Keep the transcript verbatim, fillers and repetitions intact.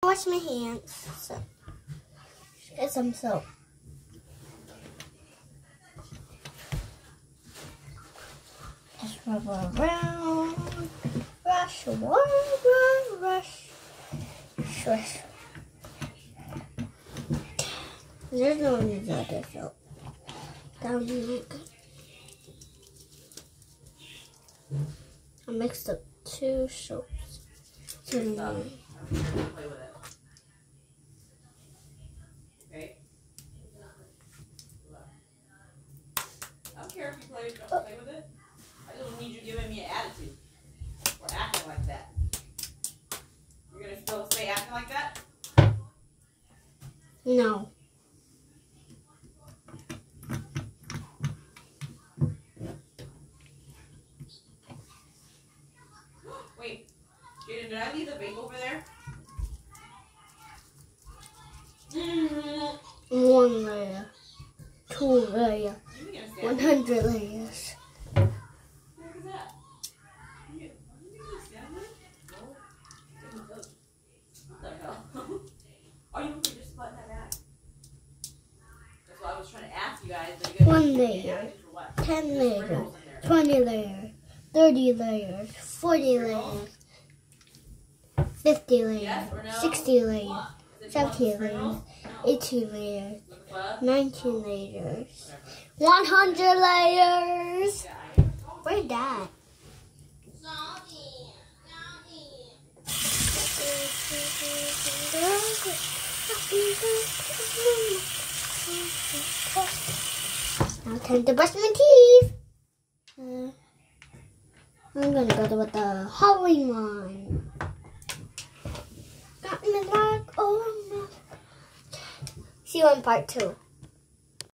Wash my hands. So, get some soap. Just rub around. Rush, rush, rush, rush. There's no other soap. That would be really good. I mixed up two soaps. So Play with it. Okay. I don't care if you play, don't play with it. I don't need you giving me an attitude or acting like that. You're gonna still stay acting like that? No. Wait, Jaden, did I leave the bake over there? One layer, two layer, one hundred layers. What is that? You, you gonna stand there? No. What the hell? Are you okay just letting that back? That's what I was trying to ask you guys. Are you guys One layer, ten layers, twenty layers, thirty layers, forty layers, fifty layers, sixty layers, seventy layers, eighty layers, nineteen layers, one hundred layers. Where's that? Now time to brush my teeth. Uh, I'm gonna go with the Halloween one. Got me like, oh no. See you in part two.